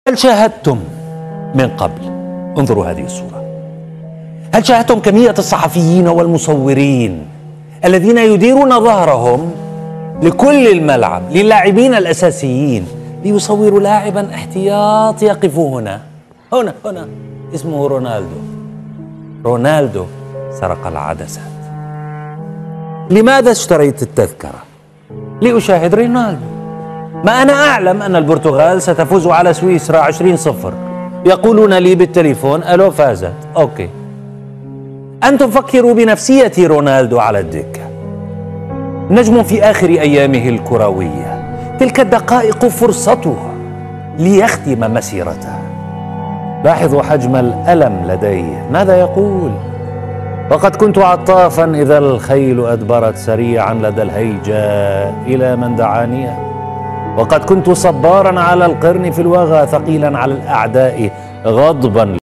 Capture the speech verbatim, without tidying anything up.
هل شاهدتم من قبل، انظروا هذه الصورة، هل شاهدتم كمية الصحفيين والمصورين الذين يديرون ظهرهم لكل الملعب للاعبين الأساسيين ليصوروا لاعبا احتياط يقف هنا هنا هنا اسمه رونالدو. رونالدو سرق العدسات. لماذا اشتريت التذكرة؟ لأشاهد رونالدو. ما أنا أعلم أن البرتغال ستفوز على سويسرا عشرين صفر، يقولون لي بالتليفون ألو فازت. أوكي، أنتم فكروا بنفسية رونالدو على الدكة، نجم في آخر أيامه الكروية، تلك الدقائق فرصته ليختم مسيرته. لاحظوا حجم الألم لديه، ماذا يقول؟ وقد كنت عطافا إذا الخيل أدبرت سريعا لدى الهيجة إلى من دعانيه، وقد كنت صبارا على القرن في الوغى ثقيلا على الأعداء غضبا